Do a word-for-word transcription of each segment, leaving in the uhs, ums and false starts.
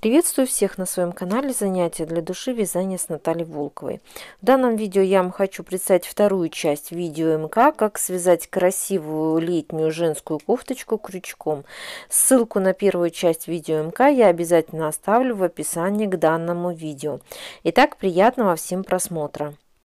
Приветствую всех на своем канале «Занятия для души. Вязание с Натальей Волковой». В данном видео я вам хочу представить вторую часть видео МК, как связать красивую летнюю женскую кофточку крючком. Ссылку на первую часть видео МК я обязательно оставлю в описании к данному видео. Итак, приятного всем просмотра.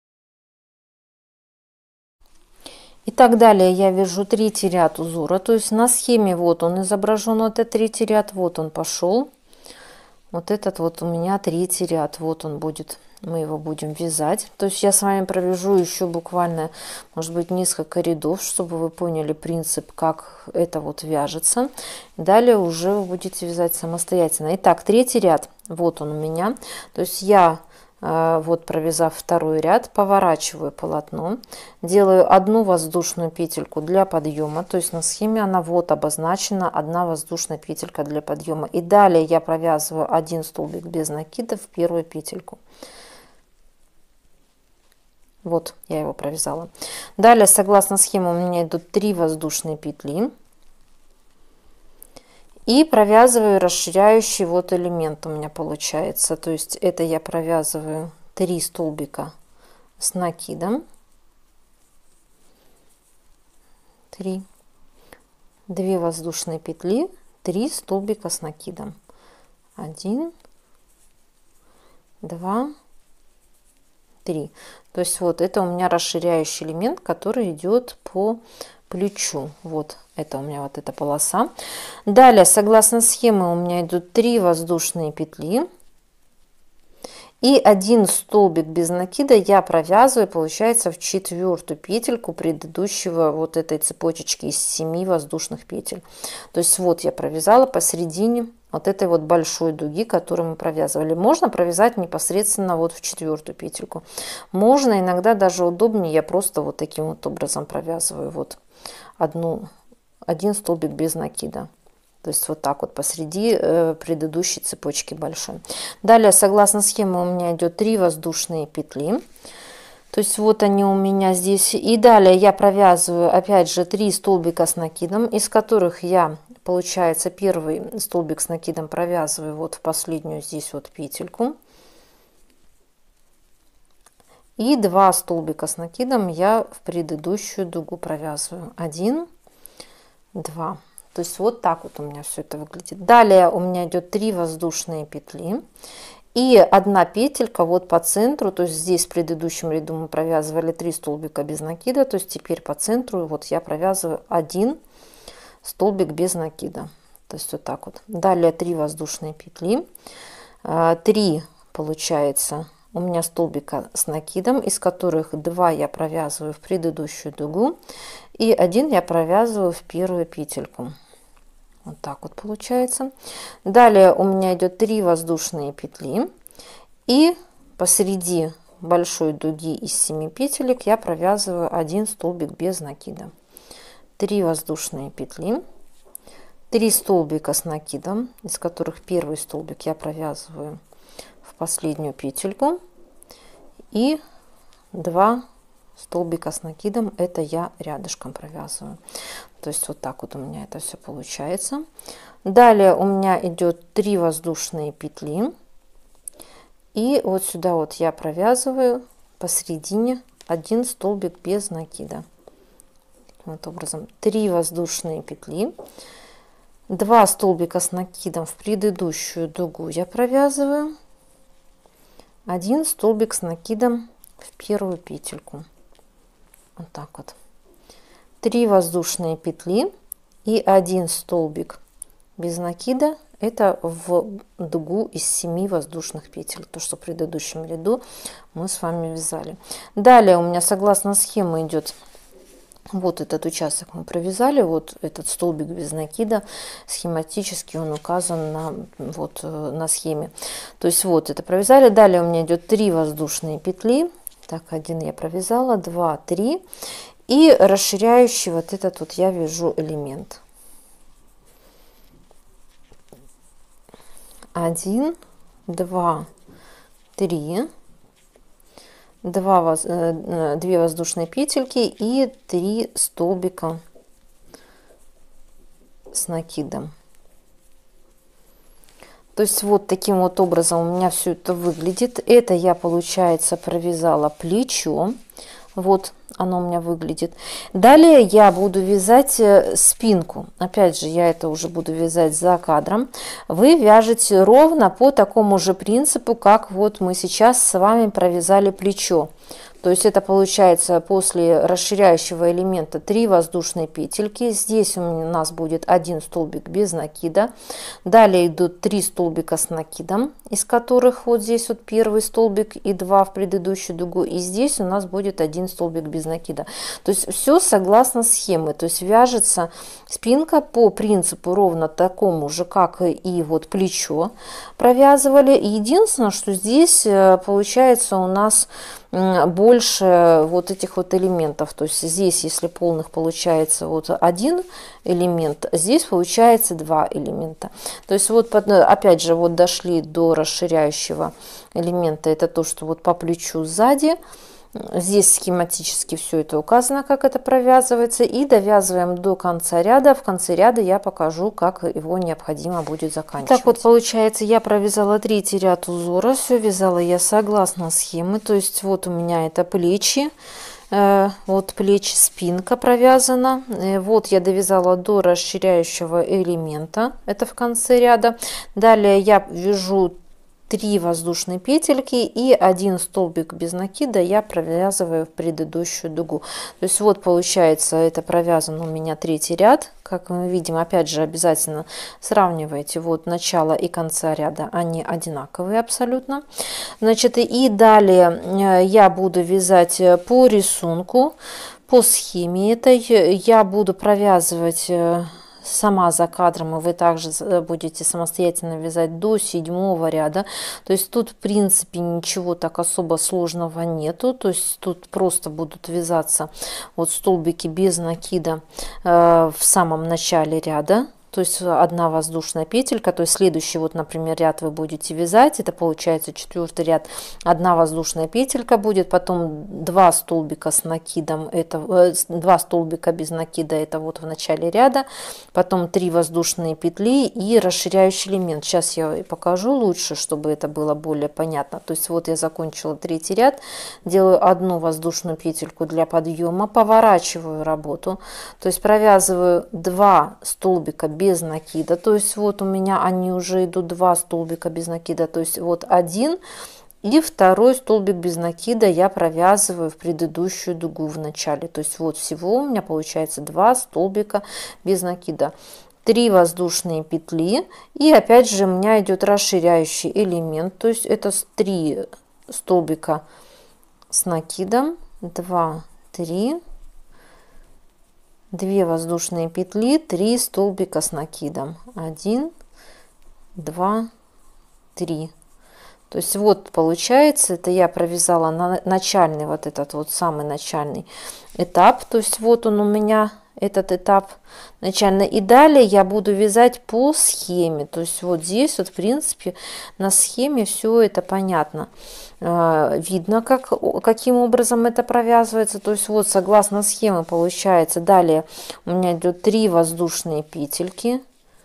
Итак, далее я вяжу третий ряд узора, то есть на схеме вот он изображен, вот этот третий ряд, вот он пошел. Вот этот вот у меня третий ряд, вот он будет, мы его будем вязать. То есть я с вами провяжу еще буквально, может быть, несколько рядов, чтобы вы поняли принцип, как это вот вяжется. Далее уже вы будете вязать самостоятельно. Итак, третий ряд, вот он у меня. То есть я, вот провязав второй ряд, поворачиваю полотно, делаю одну воздушную петельку для подъема, то есть на схеме она вот обозначена, одна воздушная петелька для подъема, и далее я провязываю один столбик без накида в первую петельку. Вот я его провязала. Далее, согласно схеме, у меня идут три воздушные петли. И провязываю расширяющий вот элемент у меня получается. То есть это я провязываю три столбика с накидом. три. две воздушные петли, три столбика с накидом. один, два, три. То есть вот это у меня расширяющий элемент, который идет по плечу. Вот это у меня вот эта полоса. Далее, согласно схеме, у меня идут три воздушные петли и один столбик без накида я провязываю, получается, в четвертую петельку предыдущего вот этой цепочечки из семи воздушных петель. То есть вот я провязала посередине вот этой вот большой дуги, которую мы провязывали. Можно провязать непосредственно вот в четвертую петельку. Можно, иногда даже удобнее, я просто вот таким вот образом провязываю вот одну, один столбик без накида. То есть вот так вот посреди э, предыдущей цепочки большой. Далее, согласно схеме, у меня идет три воздушные петли. То есть вот они у меня здесь. И далее я провязываю опять же три столбика с накидом, из которых я, получается, первый столбик с накидом провязываю вот в последнюю здесь вот петельку. И два столбика с накидом я в предыдущую дугу провязываю. один, два. То есть вот так вот у меня все это выглядит. Далее у меня идет три воздушные петли и одна петелька вот по центру. То есть здесь в предыдущем ряду мы провязывали три столбика без накида. То есть теперь по центру вот я провязываю один столбик без накида. То есть вот так вот. Далее три воздушные петли, три получается у меня столбика с накидом, из которых два я провязываю в предыдущую дугу и один я провязываю в первую петельку. Вот так вот получается. Далее у меня идет три воздушные петли и посреди большой дуги из семи петелек я провязываю один столбик без накида. три воздушные петли, три столбика с накидом, из которых первый столбик я провязываю в последнюю петельку и два столбика с накидом, это я рядышком провязываю. То есть вот так вот у меня это все получается. Далее у меня идет три воздушные петли и вот сюда вот я провязываю посередине один столбик без накида. Вот образом три воздушные петли, два столбика с накидом в предыдущую дугу я провязываю, один столбик с накидом в первую петельку. Вот так вот. три воздушные петли и один столбик без накида, это в дугу из семи воздушных петель, то что в предыдущем ряду мы с вами вязали. Далее у меня согласно схеме идет вот этот участок мы провязали, вот этот столбик без накида, схематически он указан на, вот, на схеме. То есть вот это провязали. Далее у меня идет три воздушные петли. Так, один я провязала, два, три. И расширяющий вот этот вот я вяжу элемент. один, два, три. два, две воздушные петельки и три столбика с накидом. То есть вот таким вот образом у меня все это выглядит. Это я, получается, провязала плечо. Вот оно у меня выглядит. Далее я буду вязать спинку. Опять же, я это уже буду вязать за кадром. Вы вяжете ровно по такому же принципу, как вот мы сейчас с вами провязали плечо. То есть это получается после расширяющего элемента три воздушные петельки. Здесь у нас будет один столбик без накида. Далее идут три столбика с накидом, из которых вот здесь вот первый столбик и два в предыдущую дугу. И здесь у нас будет один столбик без накида. То есть все согласно схеме. То есть вяжется спинка по принципу ровно такому же, как и вот плечо провязывали. Единственное, что здесь получается у нас больше вот этих вот элементов. То есть здесь, если полных получается вот один элемент, здесь получается два элемента. То есть вот опять же вот дошли до расширяющего элемента. Это то, что вот по плечу сзади. Здесь схематически все это указано, как это провязывается. И довязываем до конца ряда. В конце ряда я покажу, как его необходимо будет заканчивать. Так вот получается, я провязала третий ряд узора. Все вязала я согласно схемы. То есть вот у меня это плечи. Вот плечи, спинка провязана. Вот я довязала до расширяющего элемента. Это в конце ряда. Далее я вяжу три воздушные петельки и один столбик без накида я провязываю в предыдущую дугу. То есть вот получается, это провязан у меня третий ряд. Как мы видим, опять же, обязательно сравнивайте вот начало и конца ряда, они одинаковые абсолютно. Значит, и далее я буду вязать по рисунку, по схеме этой. Я буду провязывать сама за кадром, и вы также будете самостоятельно вязать до седьмого ряда. То есть тут в принципе ничего так особо сложного нету. То есть тут просто будут вязаться вот столбики без накида э, в самом начале ряда. То есть одна воздушная петелька, то есть следующий вот, например, ряд вы будете вязать, это получается четвертый ряд, одна воздушная петелька будет, потом два столбика с накидом, это э, два столбика без накида, это вот в начале ряда, потом три воздушные петли и расширяющий элемент. Сейчас я покажу лучше, чтобы это было более понятно. То есть вот я закончила третий ряд, делаю одну воздушную петельку для подъема, поворачиваю работу, то есть провязываю два столбика без без накида, то есть вот у меня они уже идут два столбика без накида, то есть вот один и второй столбик без накида я провязываю в предыдущую дугу в начале. То есть вот всего у меня получается два столбика без накида, три воздушные петли, и опять же у меня идет расширяющий элемент, то есть это три столбика с накидом, два, три, две воздушные петли, три столбика с накидом, один, два, три. То есть вот получается, это я провязала на начальный, вот этот вот самый начальный этап, то есть вот он у меня этот этап начальный, и далее я буду вязать по схеме. То есть вот здесь вот в принципе на схеме все это понятно, видно, как каким образом это провязывается. То есть вот согласно схеме получается, далее у меня идет три воздушные петельки,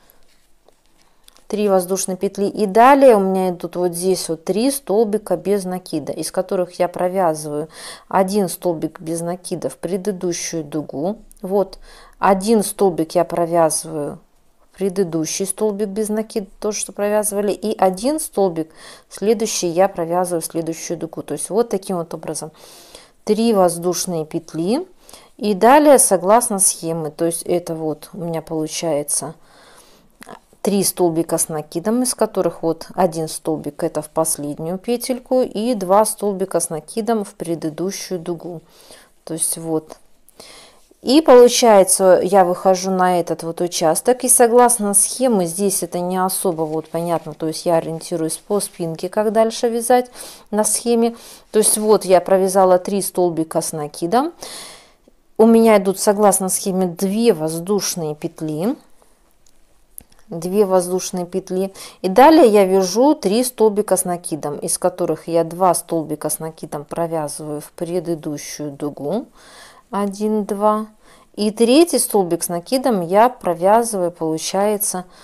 три воздушные петли, и далее у меня идут вот здесь вот три столбика без накида, из которых я провязываю один столбик без накида в предыдущую дугу. Вот один столбик я провязываю в предыдущий столбик без накида, то, что провязывали, и один столбик следующий я провязываю в следующую дугу. То есть вот таким вот образом три воздушные петли, и далее согласно схеме, то есть это вот у меня получается три столбика с накидом, из которых вот один столбик это в последнюю петельку и два столбика с накидом в предыдущую дугу. То есть вот. И получается, я выхожу на этот вот участок, и согласно схеме здесь это не особо вот понятно, то есть я ориентируюсь по спинке, как дальше вязать на схеме. То есть вот я провязала три столбика с накидом, у меня идут согласно схеме две воздушные петли, две воздушные петли, и далее я вяжу три столбика с накидом, из которых я два столбика с накидом провязываю в предыдущую дугу, один, два, и третий столбик с накидом я провязываю, получается, в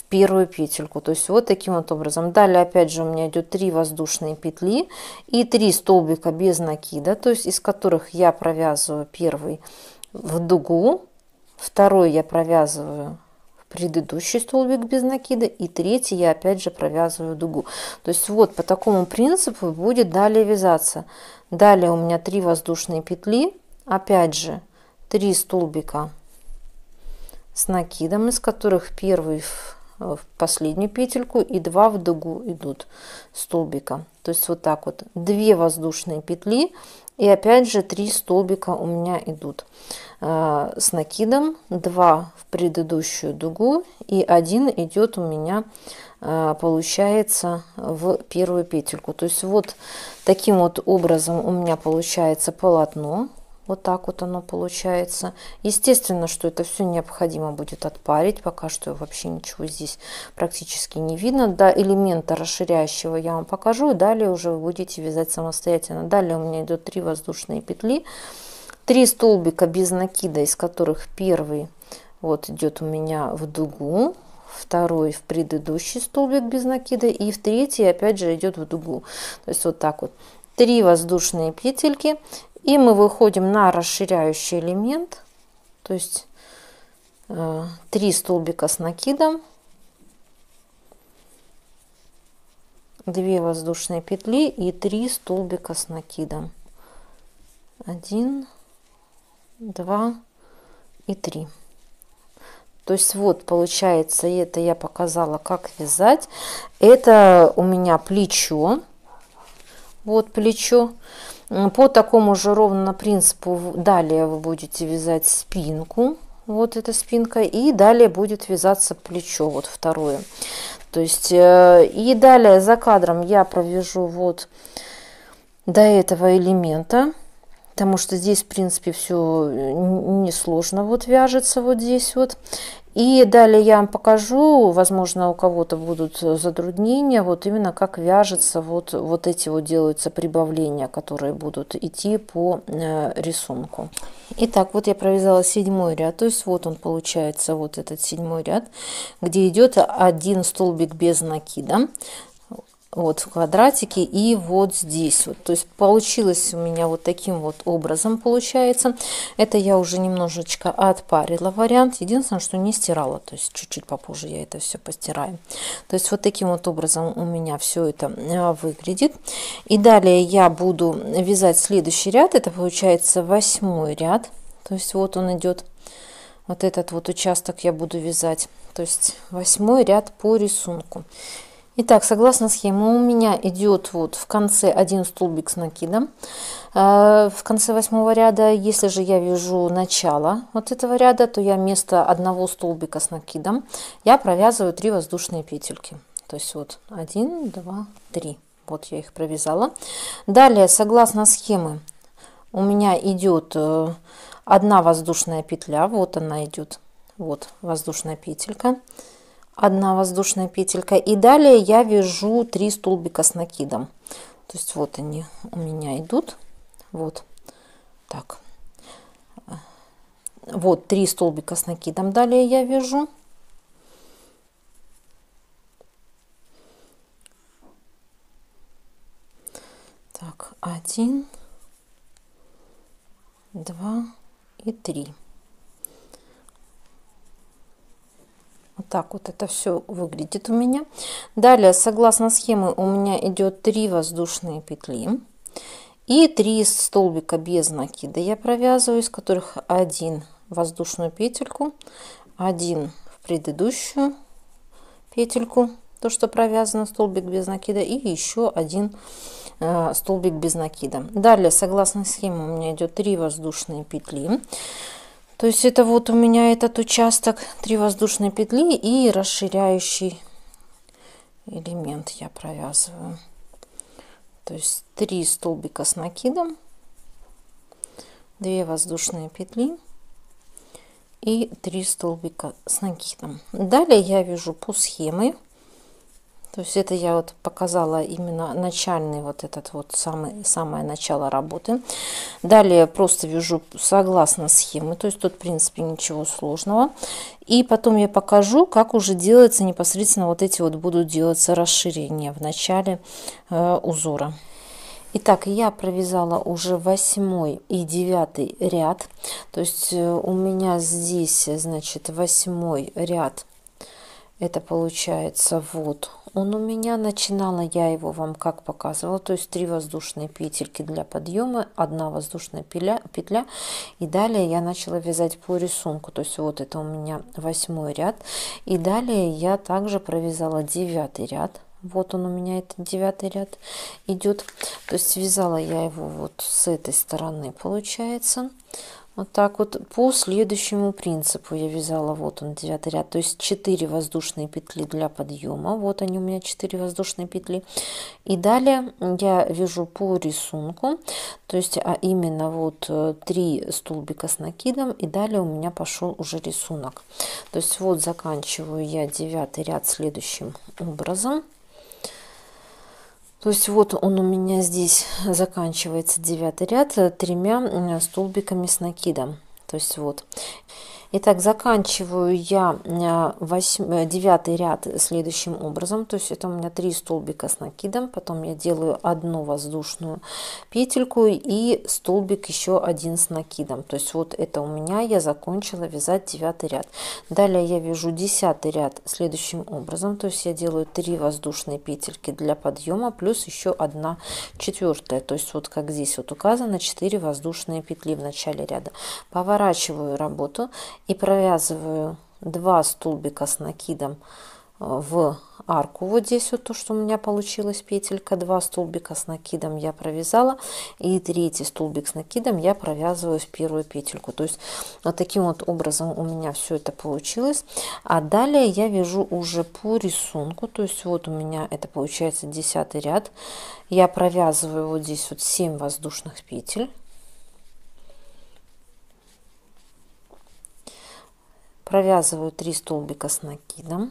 первую петельку. То есть вот таким вот образом. Далее опять же у меня идет три воздушные петли и три столбика без накида, то есть из которых я провязываю первый в дугу, второй я провязываю в предыдущий столбик без накида и третий я опять же провязываю в дугу. То есть вот по такому принципу будет далее вязаться. Далее у меня три воздушные петли, опять же три столбика с накидом, из которых первый в в последнюю петельку и два в дугу идут столбика. То есть вот так вот две воздушные петли и опять же три столбика у меня идут э, с накидом, два в предыдущую дугу и один идет у меня э, получается в первую петельку. То есть вот таким вот образом у меня получается полотно. Вот так вот оно получается. Естественно, что это все необходимо будет отпарить. Пока что вообще ничего здесь практически не видно. До элемента расширяющего я вам покажу. И далее уже вы будете вязать самостоятельно. Далее у меня идет три воздушные петли. три столбика без накида, из которых первый вот идет у меня в дугу. Второй в предыдущий столбик без накида. И в третий опять же идет в дугу. То есть вот так вот. три воздушные петельки. И мы выходим на расширяющий элемент, то есть э, три столбика с накидом, две воздушные петли и три столбика с накидом. один, два и три. То есть вот получается, это я показала, как вязать. Это у меня плечо. Вот плечо. По такому же ровно принципу далее вы будете вязать спинку. Вот эта спинка. И далее будет вязаться плечо. Вот второе. То есть и далее за кадром я провяжу вот до этого элемента. Потому что здесь в принципе все несложно вот вяжется вот здесь вот. И далее я вам покажу, возможно, у кого-то будут затруднения, вот именно как вяжется, вот, вот эти вот делаются прибавления, которые будут идти по э, рисунку. Итак, вот я провязала седьмой ряд, то есть вот он получается, вот этот седьмой ряд, где идет один столбик без накида. Вот в квадратике и вот здесь вот, то есть получилось у меня вот таким вот образом получается. Это я уже немножечко отпарила вариант, единственное, что не стирала, то есть чуть-чуть попозже я это все постираю. То есть вот таким вот образом у меня все это выглядит. И далее я буду вязать следующий ряд, это получается восьмой ряд, то есть вот он идет, вот этот вот участок я буду вязать, то есть восьмой ряд по рисунку. Итак, согласно схеме у меня идет вот в конце один столбик с накидом. В конце восьмого ряда, если же я вяжу начало вот этого ряда, то я вместо одного столбика с накидом я провязываю три воздушные петельки. То есть вот один, два, три. Вот я их провязала. Далее, согласно схеме, у меня идет одна воздушная петля. Вот она идет. Вот воздушная петелька. Одна воздушная петелька, и далее я вяжу три столбика с накидом. То есть вот они у меня идут, вот так, вот три столбика с накидом далее я вяжу. Так, один, два и три. Вот так вот это все выглядит у меня. Далее, согласно схеме, у меня идет три воздушные петли и три столбика без накида я провязываю, из которых один воздушную петельку, один в предыдущую петельку, то что провязано, столбик без накида, и еще один э, столбик без накида. Далее, согласно схеме, у меня идет три воздушные петли. То есть это вот у меня этот участок, три воздушные петли и расширяющий элемент я провязываю. То есть три столбика с накидом, две воздушные петли и три столбика с накидом. Далее я вяжу по схеме. То есть это я вот показала именно начальный вот этот вот самый, самое начало работы. Далее просто вяжу согласно схеме, то есть тут в принципе ничего сложного. И потом я покажу, как уже делается непосредственно вот эти вот будут делаться расширения в начале э, узора. Итак, я провязала уже восьмой и девятый ряд. То есть у меня здесь, значит, восьмой ряд. Это получается вот он у меня. Начинала я его вам как показывала, то есть три воздушные петельки для подъема, одна воздушная петля, петля, и далее я начала вязать по рисунку. То есть вот это у меня восьмой ряд, и далее я также провязала девятый ряд. Вот он у меня, это девятый ряд идет. То есть связала я его вот с этой стороны, получается. Вот так вот по следующему принципу я вязала. Вот он, девятый ряд, то есть четыре воздушные петли для подъема. Вот они у меня, четыре воздушные петли. И далее я вяжу по рисунку, то есть а именно вот три столбика с накидом, и далее у меня пошел уже рисунок. То есть вот заканчиваю я девятый ряд следующим образом. То есть вот он у меня здесь заканчивается, девятый ряд, тремя столбиками с накидом. То есть вот. Итак, заканчиваю я девятый ряд следующим образом. То есть это у меня три столбика с накидом, потом я делаю одну воздушную петельку и столбик еще один с накидом. То есть вот это у меня я закончила вязать девятый ряд. Далее я вяжу десятый ряд следующим образом. То есть я делаю три воздушные петельки для подъема плюс еще одна четвертая. То есть вот как здесь вот указано, четыре воздушные петли в начале ряда. Поворачиваю работу и провязываю два столбика с накидом в арку. Вот здесь вот то, что у меня получилось, петелька, два столбика с накидом я провязала, и третий столбик с накидом я провязываю в первую петельку. То есть вот таким вот образом у меня все это получилось. А далее я вяжу уже по рисунку. То есть вот у меня это получается десятый ряд. Я провязываю вот здесь вот семь воздушных петель. Провязываю три столбика с накидом.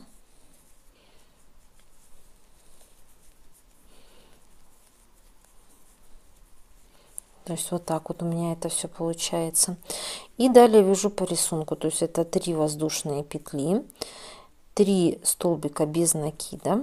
То есть вот так вот у меня это все получается. И далее вяжу по рисунку. То есть это три воздушные петли, три столбика без накида,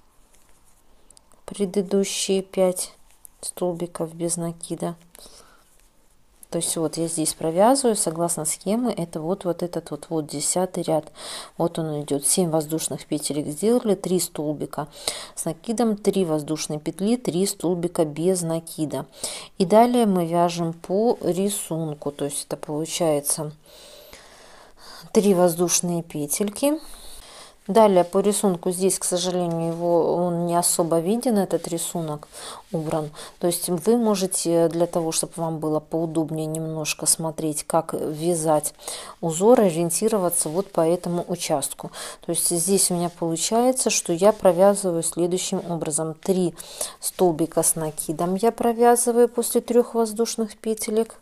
предыдущие пять столбиков без накида. То есть вот я здесь провязываю согласно схемы, это вот вот этот вот вот десятый ряд. Вот он идет, семь воздушных петелек сделали, три столбика с накидом, три воздушные петли, три столбика без накида. И далее мы вяжем по рисунку. То есть это получается три воздушные петельки. Далее по рисунку здесь, к сожалению, его он не особо виден, этот рисунок убран. То есть вы можете, для того, чтобы вам было поудобнее немножко смотреть, как вязать узор, ориентироваться вот по этому участку. То есть здесь у меня получается, что я провязываю следующим образом. три столбика с накидом я провязываю после трех воздушных петелек.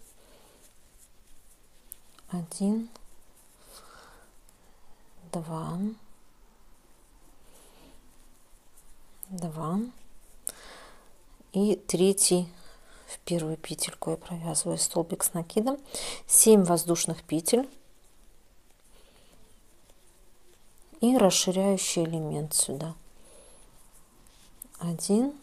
один, два, два, и третий в первую петельку я провязываю столбик с накидом, семь воздушных петель и расширяющий элемент сюда. один,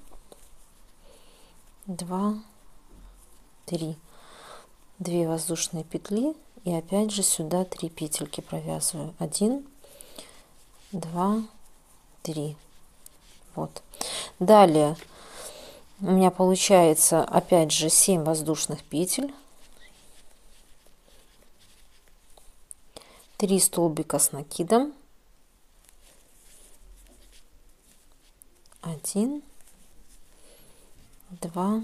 два, три, две воздушные петли, и опять же сюда три петельки провязываю. один, два, три. Вот. Далее у меня получается опять же семь воздушных петель, три столбика с накидом, один, два,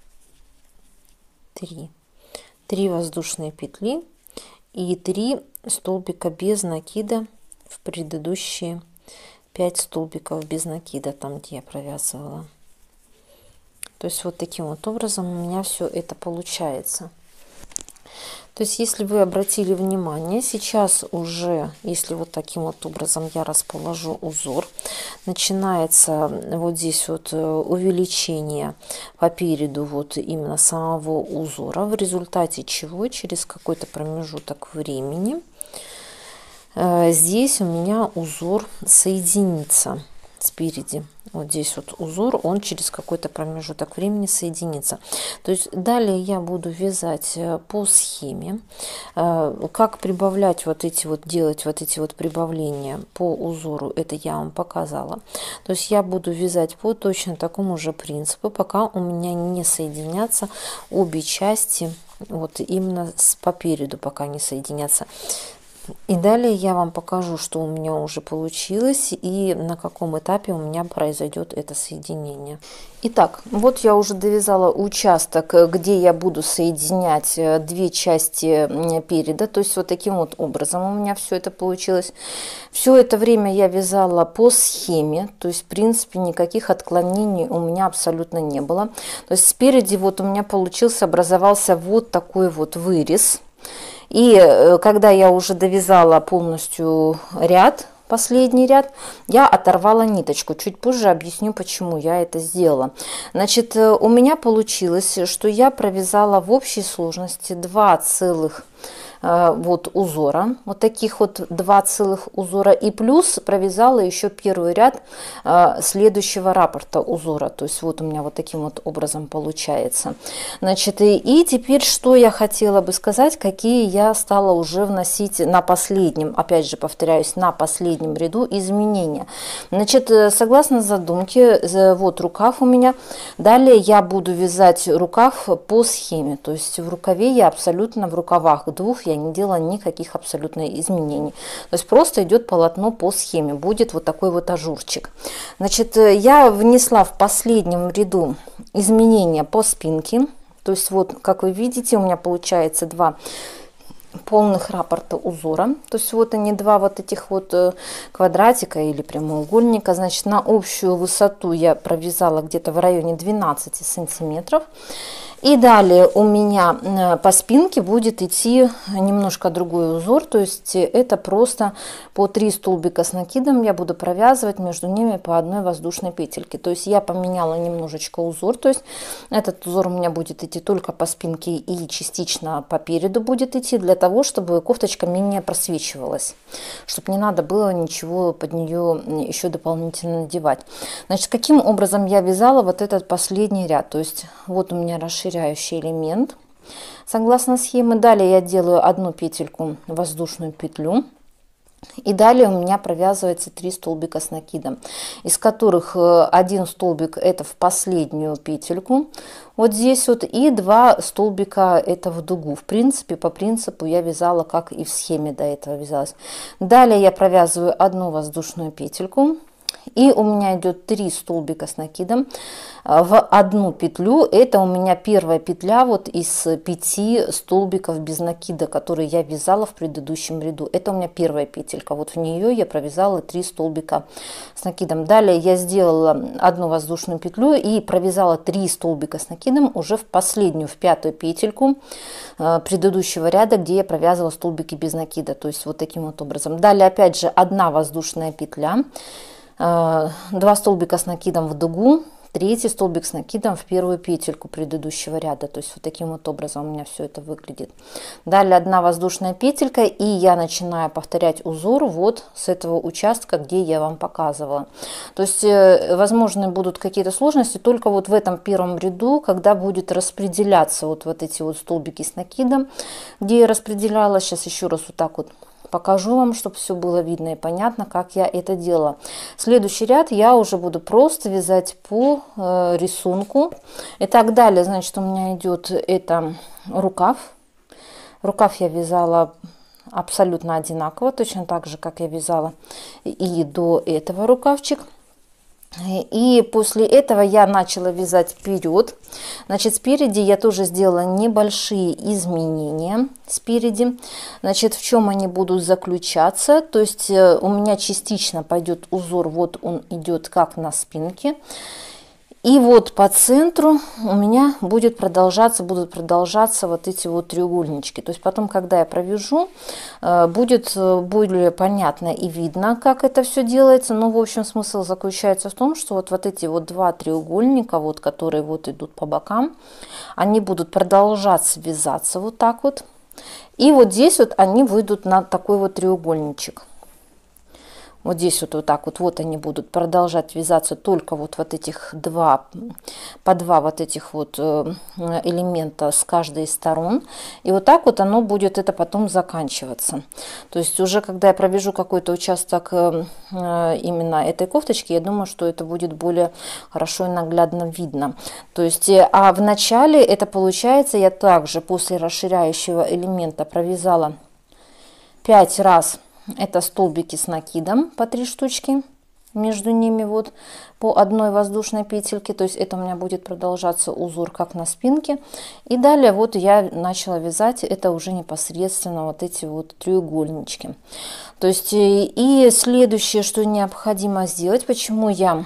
три, три воздушные петли и три столбика без накида в предыдущие пять столбиков без накида, там где я провязывала. То есть вот таким вот образом у меня все это получается. То есть, если вы обратили внимание, сейчас уже, если вот таким вот образом я расположу узор, начинается вот здесь вот увеличение по переду вот именно самого узора, в результате чего через какой-то промежуток времени здесь у меня узор соединится спереди. Вот здесь вот узор, он через какой-то промежуток времени соединится. То есть далее я буду вязать по схеме. Как прибавлять вот эти вот, делать вот эти вот прибавления по узору, это я вам показала. То есть я буду вязать по точно такому же принципу, пока у меня не соединятся обе части, вот именно с попереду, пока не соединятся. И далее я вам покажу, что у меня уже получилось и на каком этапе у меня произойдет это соединение. Итак, вот я уже довязала участок, где я буду соединять две части переда. То есть вот таким вот образом у меня все это получилось. Все это время я вязала по схеме. То есть в принципе никаких отклонений у меня абсолютно не было. То есть спереди вот у меня получился, образовался вот такой вот вырез. И когда я уже довязала полностью ряд, последний ряд, я оторвала ниточку. Чуть позже объясню, почему я это сделала. Значит, у меня получилось, что я провязала в общей сложности два целых вот узора, вот таких вот два целых узора, и плюс провязала еще первый ряд следующего раппорта узора. То есть вот у меня вот таким вот образом получается. Значит, и, и теперь что я хотела бы сказать, какие я стала уже вносить на последнем, опять же повторяюсь, на последнем ряду изменения. Значит, согласно задумке, вот рукав у меня. Далее я буду вязать рукав по схеме, то есть в рукаве я абсолютно, в рукавах двух я не делала никаких абсолютно изменений. То есть просто идет полотно по схеме, будет вот такой вот ажурчик. Значит, я внесла в последнем ряду изменения по спинке. То есть вот, как вы видите, у меня получается два полных раппорта узора. То есть вот они, два вот этих вот квадратика или прямоугольника. Значит, на общую высоту я провязала где-то в районе двенадцати сантиметров. И далее у меня по спинке будет идти немножко другой узор, то есть это просто по три столбика с накидом я буду провязывать между ними по одной воздушной петельке. То есть я поменяла немножечко узор, то есть этот узор у меня будет идти только по спинке и частично по переду будет идти, для того, чтобы кофточка менее просвечивалась, чтобы не надо было ничего под нее еще дополнительно надевать. Значит, каким образом я вязала вот этот последний ряд, то есть вот у меня расширяющий элемент согласно схеме. Далее я делаю одну петельку, воздушную петлю, и далее у меня провязывается три столбика с накидом, из которых один столбик это в последнюю петельку вот здесь вот, и два столбика это в дугу. В принципе, по принципу я вязала, как и в схеме до этого вязалась. Далее я провязываю одну воздушную петельку, и у меня идет три столбика с накидом в одну петлю. Это у меня первая петля вот из пяти столбиков без накида, которые я вязала в предыдущем ряду. Это у меня первая петелька, вот в нее я провязала три столбика с накидом. Далее я сделала одну воздушную петлю и провязала три столбика с накидом уже в последнюю, в пятую петельку предыдущего ряда, где я провязывала столбики без накида, то есть вот таким вот образом. Далее опять же одна воздушная петля, два столбика с накидом в дугу, третий столбик с накидом в первую петельку предыдущего ряда. То есть вот таким вот образом у меня все это выглядит. Далее одна воздушная петелька, и я начинаю повторять узор вот с этого участка, где я вам показывала. То есть возможны будут какие-то сложности только вот в этом первом ряду, когда будет распределяться вот, вот эти вот столбики с накидом, где я распределяла. Сейчас еще раз вот так вот покажу вам, чтобы все было видно и понятно, как я это делала. Следующий ряд я уже буду просто вязать по э, рисунку. И так далее, значит, у меня идет это рукав. Рукав я вязала абсолютно одинаково, точно так же, как я вязала и до этого рукавчик. И после этого я начала вязать вперед. Значит, спереди я тоже сделала небольшие изменения спереди. Значит, в чем они будут заключаться? То есть у меня частично пойдет узор, вот он идет как на спинке. И вот по центру у меня будет продолжаться, будут продолжаться вот эти вот треугольнички. То есть потом, когда я провяжу, будет более понятно и видно, как это все делается. Но, в общем, смысл заключается в том, что вот, вот эти вот два треугольника, вот, которые вот идут по бокам, они будут продолжаться вязаться вот так вот. И вот здесь вот они выйдут на такой вот треугольничек. Вот здесь вот, вот так вот, вот они будут продолжать вязаться только вот, вот этих два, по два вот этих вот элемента с каждой из сторон. И вот так вот оно будет это потом заканчиваться. То есть уже когда я провяжу какой-то участок именно этой кофточки, я думаю, что это будет более хорошо и наглядно видно. То есть, а в начале это получается, я также после расширяющего элемента провязала пять раз. Это столбики с накидом по три штучки, между ними вот по одной воздушной петельке. То есть это у меня будет продолжаться узор как на спинке. И далее вот я начала вязать это уже непосредственно вот эти вот треугольнички. То есть и следующее, что необходимо сделать, почему я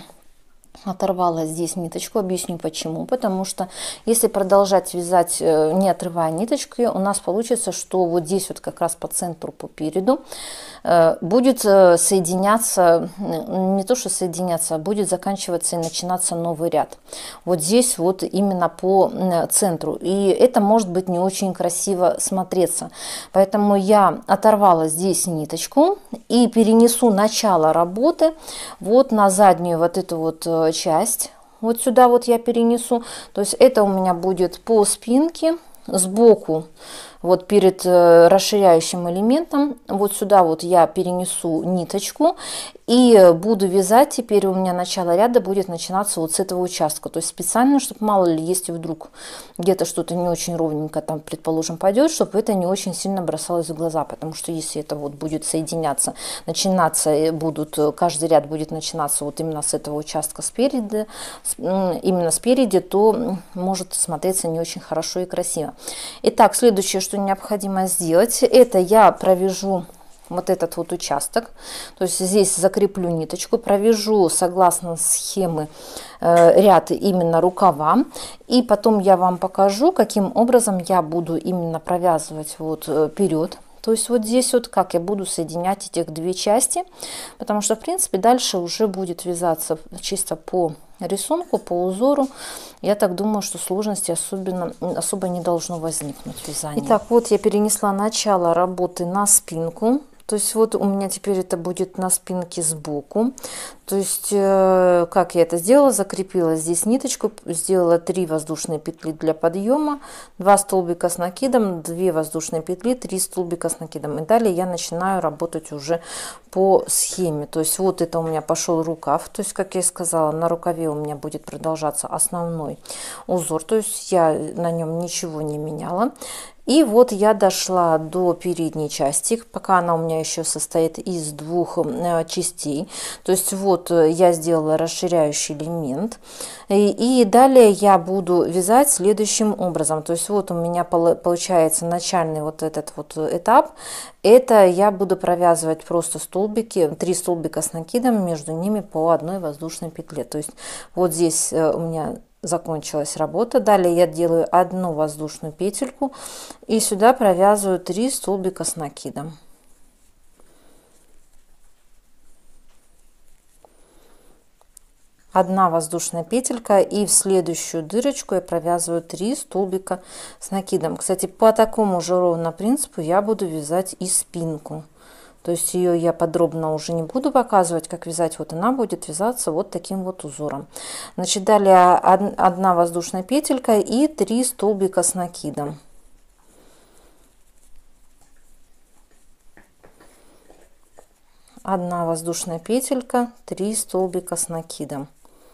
оторвала здесь ниточку, объясню почему. Потому что если продолжать вязать, не отрывая ниточки, у нас получится, что вот здесь вот как раз по центру, по переду будет соединяться, не то что соединяться, а будет заканчиваться и начинаться новый ряд. Вот здесь вот именно по центру. И это может быть не очень красиво смотреться. Поэтому я оторвала здесь ниточку и перенесу начало работы вот на заднюю вот эту вот часть. Вот сюда вот я перенесу. То есть это у меня будет по спинке, сбоку. Вот перед расширяющим элементом вот сюда вот я перенесу ниточку и буду вязать. Теперь у меня начало ряда будет начинаться вот с этого участка. То есть специально, чтобы мало ли, если вдруг где-то что-то не очень ровненько там, предположим, пойдет, чтобы это не очень сильно бросалось в глаза. Потому что если это вот будет соединяться, начинаться будут, каждый ряд будет начинаться вот именно с этого участка спереди, именно спереди, то может смотреться не очень хорошо и красиво. Итак, следующее, что необходимо сделать, это я провяжу вот этот вот участок, то есть здесь закреплю ниточку, провяжу согласно схемы э, ряд именно рукава, и потом я вам покажу, каким образом я буду именно провязывать вот вперед. То есть вот здесь вот как я буду соединять этих две части, потому что в принципе дальше уже будет вязаться чисто по рисунку, по узору. Я так думаю, что сложности особенно, особо не должно возникнуть в вязании. Итак, вот я перенесла начало работы на спинку. То есть вот у меня теперь это будет на спинке сбоку. То есть э, как я это сделала, закрепила здесь ниточку, сделала три воздушные петли для подъема, два столбика с накидом, две воздушные петли, три столбика с накидом. И далее я начинаю работать уже по схеме. То есть вот это у меня пошел рукав. То есть, как я и сказала, на рукаве у меня будет продолжаться основной узор. То есть я на нем ничего не меняла. И вот я дошла до передней части, пока она у меня еще состоит из двух частей. То есть вот я сделала расширяющий элемент. И, и далее я буду вязать следующим образом. То есть вот у меня получается начальный вот этот вот этап. Это я буду провязывать просто столбики, три столбика с накидом, между ними по одной воздушной петле. То есть вот здесь у меня закончилась работа. Далее я делаю одну воздушную петельку и сюда провязываю три столбика с накидом. Одна воздушная петелька, и в следующую дырочку я провязываю три столбика с накидом. Кстати, по такому же ровно принципу я буду вязать и спинку. То есть ее я подробно уже не буду показывать, как вязать. Вот она будет вязаться вот таким вот узором. Значит, далее одна воздушная петелька и три столбика с накидом. Одна воздушная петелька, три столбика с накидом.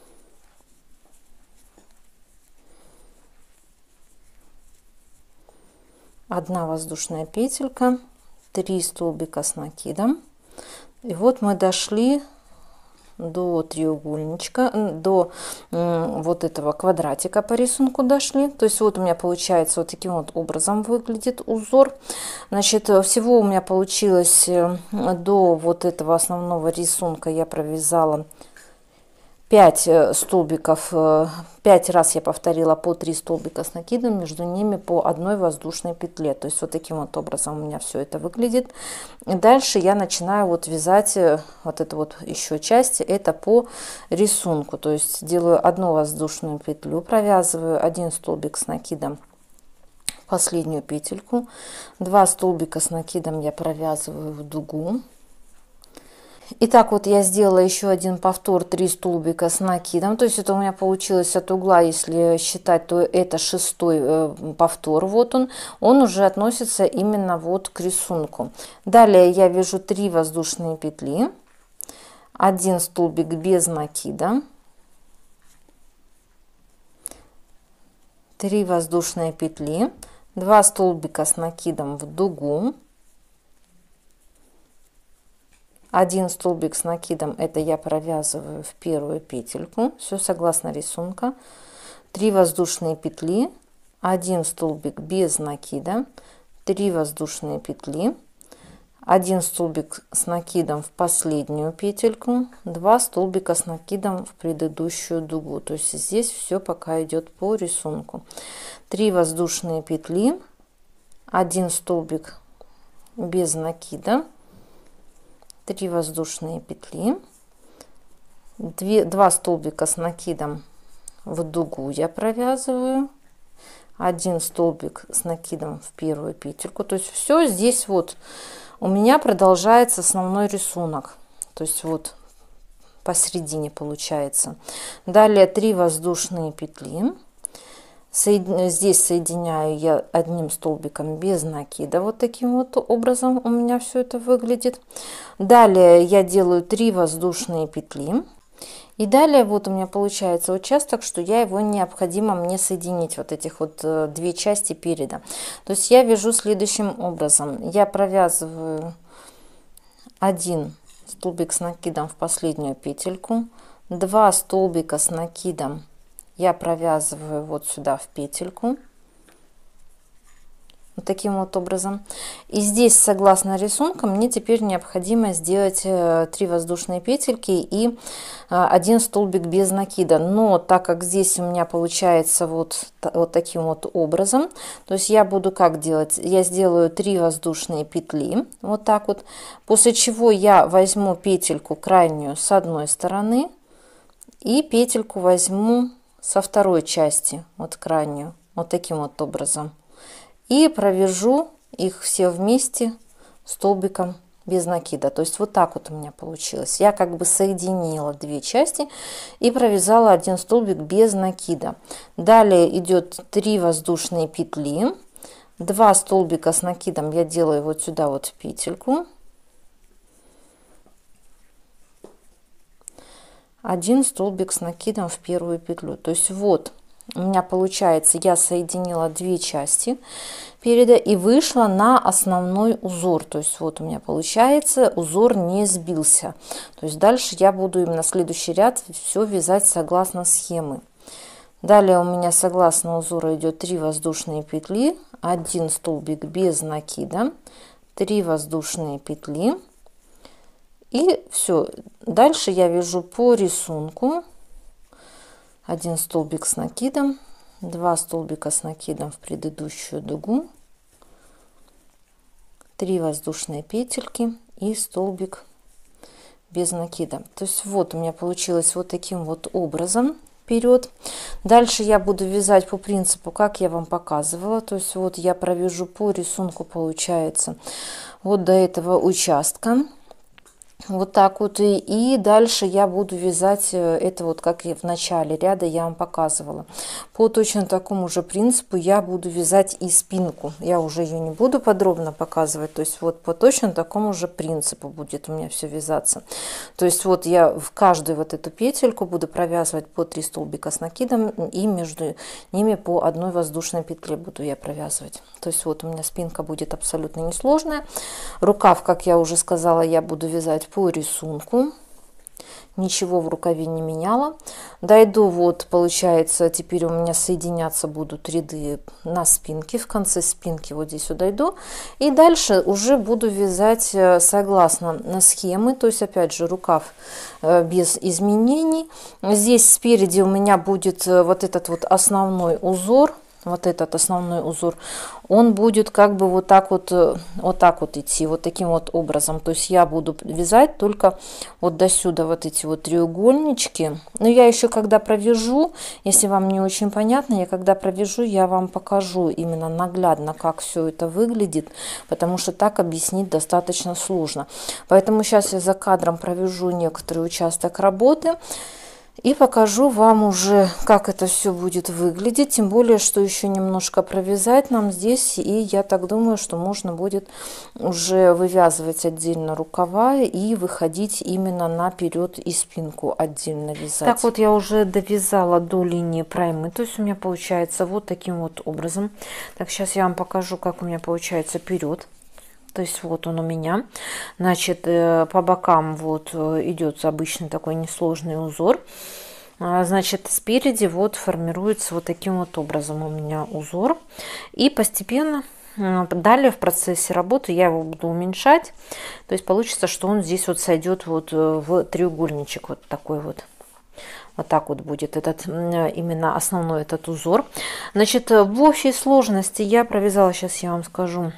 Одна воздушная петелька, три столбика с накидом. И вот мы дошли до треугольничка, до вот этого квадратика по рисунку дошли. То есть вот у меня получается вот таким вот образом выглядит узор. Значит, всего у меня получилось до вот этого основного рисунка я провязала пять столбиков, пять раз я повторила по три столбика с накидом, между ними по одной воздушной петле. То есть вот таким вот образом у меня все это выглядит. И дальше я начинаю вот вязать вот эту вот еще часть, это по рисунку. То есть делаю одну воздушную петлю, провязываю один столбик с накидом, последнюю петельку, два столбика с накидом я провязываю в дугу. Итак, вот я сделала еще один повтор, три столбика с накидом, то есть это у меня получилось от угла, если считать, то это шестой повтор, вот он, он уже относится именно вот к рисунку. Далее я вяжу три воздушные петли, один столбик без накида, три воздушные петли, два столбика с накидом в дугу, один столбик с накидом, это я провязываю в первую петельку, все согласно рисунка, три воздушные петли, один столбик без накида, три воздушные петли, один столбик с накидом в последнюю петельку, два столбика с накидом в предыдущую дугу. То есть здесь все пока идет по рисунку. три воздушные петли, один столбик без накида, три воздушные петли, два столбика с накидом в дугу я провязываю, один столбик с накидом в первую петельку. То есть все здесь вот у меня продолжается основной рисунок, то есть вот посередине получается. Далее три воздушные петли, здесь соединяю я одним столбиком без накида, вот таким вот образом у меня все это выглядит. Далее я делаю три воздушные петли, и далее вот у меня получается участок, что я его необходимо мне соединить, вот этих вот две части переда. То есть я вяжу следующим образом: я провязываю один столбик с накидом в последнюю петельку, два столбика с накидом я провязываю вот сюда в петельку, вот таким вот образом. И здесь, согласно рисунку, мне теперь необходимо сделать три воздушные петельки и один столбик без накида. Но так как здесь у меня получается вот, вот таким вот образом, то есть я буду как делать? Я сделаю три воздушные петли, вот так вот, после чего я возьму петельку крайнюю с одной стороны и петельку возьму со второй части, вот крайнюю, вот таким вот образом, и провяжу их все вместе столбиком без накида. То есть вот так вот у меня получилось. Я как бы соединила две части и провязала один столбик без накида. Далее идет три воздушные петли, два столбика с накидом я делаю вот сюда вот петельку, один столбик с накидом в первую петлю. То есть вот у меня получается, я соединила две части переда и вышла на основной узор. То есть вот у меня получается, узор не сбился. То есть дальше я буду именно следующий ряд все вязать согласно схемы. Далее у меня согласно узору идет три воздушные петли, один столбик без накида, три воздушные петли. И все. Дальше я вяжу по рисунку один столбик с накидом, два столбика с накидом в предыдущую дугу, три воздушные петельки и столбик без накида. То есть вот у меня получилось вот таким вот образом вперед. Дальше я буду вязать по принципу, как я вам показывала. То есть вот я провяжу по рисунку, получается, вот до этого участка. Вот так вот, и, и дальше я буду вязать это вот как я в начале ряда я вам показывала. По точно такому же принципу я буду вязать и спинку. Я уже ее не буду подробно показывать, то есть вот по точно такому же принципу будет у меня все вязаться. То есть вот я в каждую вот эту петельку буду провязывать по три столбика с накидом, и между ними по одной воздушной петле буду я провязывать. То есть вот у меня спинка будет абсолютно несложная. Рукав, как я уже сказала, я буду вязать по рисунку. ничего в рукаве не меняла. Дойду, вот получается, теперь у меня соединяться будут ряды на спинке, в конце спинки вот здесь вот дойду, и дальше уже буду вязать согласно на схемы, то есть опять же рукав без изменений. Здесь спереди у меня будет вот этот вот основной узор. Вот этот основной узор, он будет как бы вот так вот, вот так вот идти, вот таким вот образом. То есть я буду вязать только вот до сюда вот эти вот треугольнички. Но я еще когда провяжу, если вам не очень понятно, я когда провяжу, я вам покажу именно наглядно, как все это выглядит, потому что так объяснить достаточно сложно. Поэтому сейчас я за кадром провяжу некоторый участок работы. И покажу вам уже, как это все будет выглядеть. Тем более, что еще немножко провязать нам здесь. И я так думаю, что можно будет уже вывязывать отдельно рукава и выходить именно наперед и спинку отдельно вязать. Так вот, я уже довязала до линии проймы. То есть у меня получается вот таким вот образом. Так, сейчас я вам покажу, как у меня получается вперед. То есть вот он у меня, значит, по бокам вот идет обычный такой несложный узор. Значит, спереди вот формируется вот таким вот образом у меня узор. И постепенно, далее в процессе работы я его буду уменьшать. То есть получится, что он здесь вот сойдет вот в треугольничек вот такой вот. Вот так вот будет этот именно основной этот узор. Значит, в общей сложности я провязала, сейчас я вам скажу,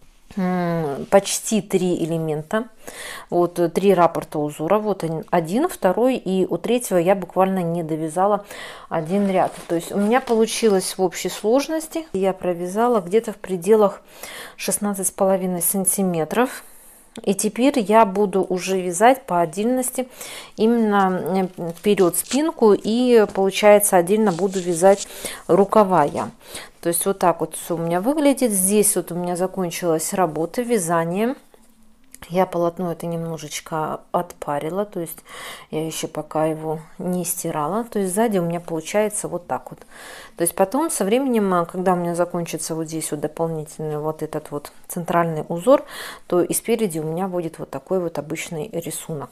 почти три элемента, вот три раппорта узора, вот один, второй, и у третьего я буквально не довязала один ряд. То есть у меня получилось в общей сложности, я провязала где-то в пределах шестнадцать с половиной сантиметров. И теперь я буду уже вязать по отдельности именно вперед спинку, и получается отдельно буду вязать рукава я. То есть вот так вот все у меня выглядит. Здесь вот у меня закончилась работа вязания. Я полотно это немножечко отпарила, то есть я еще пока его не стирала. То есть сзади у меня получается вот так вот. То есть потом со временем, когда у меня закончится вот здесь вот дополнительный вот этот вот центральный узор, то и спереди у меня будет вот такой вот обычный рисунок.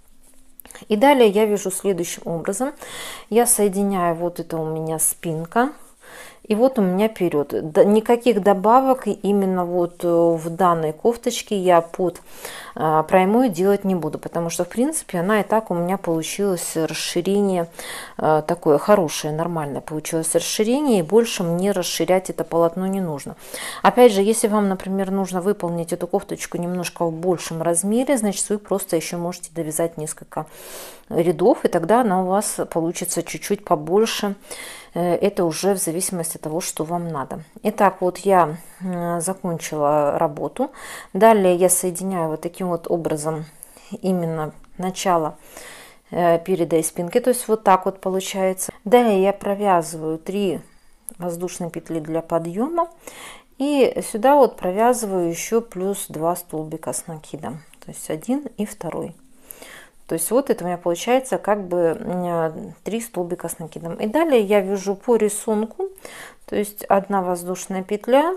И далее я вяжу следующим образом. Я соединяю, вот это у меня спинка. И вот у меня вперед. Никаких добавок именно вот в данной кофточке я под проймой делать не буду, потому что в принципе она и так у меня получилось расширение такое хорошее, нормальное получилось расширение, и больше мне расширять это полотно не нужно. Опять же, если вам, например, нужно выполнить эту кофточку немножко в большем размере, значит вы просто еще можете довязать несколько рядов, и тогда она у вас получится чуть-чуть побольше. Это уже в зависимости от того, что вам надо. Итак, вот я закончила работу. Далее я соединяю вот таким вот образом именно начало переда и спинки. То есть вот так вот получается. Далее я провязываю три воздушные петли для подъема. И сюда вот провязываю еще плюс два столбика с накидом. То есть один и второй. То есть вот это у меня получается как бы три столбика с накидом. И далее я вяжу по рисунку, то есть одна воздушная петля,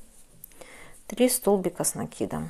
три столбика с накидом.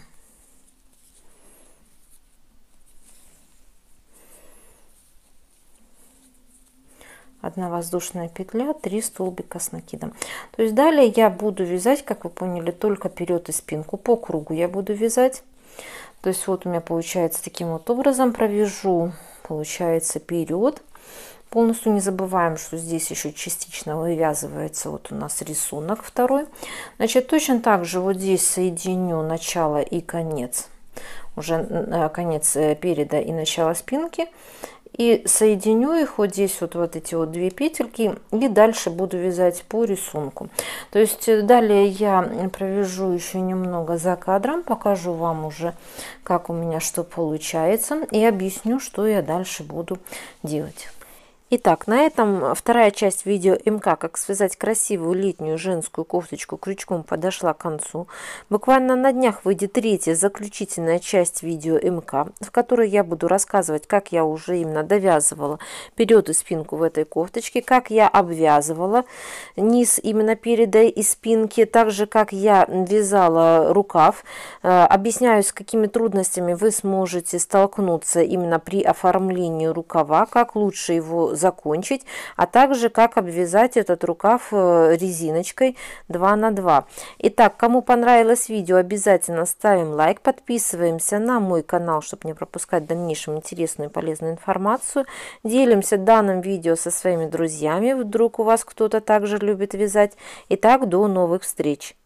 Одна воздушная петля, три столбика с накидом. То есть далее я буду вязать, как вы поняли, только вперед и спинку. По кругу я буду вязать. То есть вот у меня получается таким вот образом провяжу, получается вперед. Полностью не забываем, что здесь еще частично вывязывается вот у нас рисунок второй. Значит, точно так же вот здесь соединю начало и конец, уже конец переда и начало спинки. И соединю их вот здесь вот, вот эти вот две петельки, и дальше буду вязать по рисунку. То есть далее я провяжу еще немного за кадром, покажу вам уже, как у меня что получается, и объясню, что я дальше буду делать. Итак, на этом вторая часть видео МК, как связать красивую летнюю женскую кофточку крючком, подошла к концу. Буквально на днях выйдет третья, заключительная часть видео МК, в которой я буду рассказывать, как я уже именно довязывала вперед и спинку в этой кофточке, как я обвязывала низ именно переда и спинки, также как я вязала рукав. Объясняю, с какими трудностями вы сможете столкнуться именно при оформлении рукава, как лучше его закончить, а также как обвязать этот рукав резиночкой два на два. Итак, кому понравилось видео, обязательно ставим лайк, подписываемся на мой канал, чтобы не пропускать в дальнейшем интересную и полезную информацию. Делимся данным видео со своими друзьями, вдруг у вас кто-то также любит вязать. Итак, до новых встреч!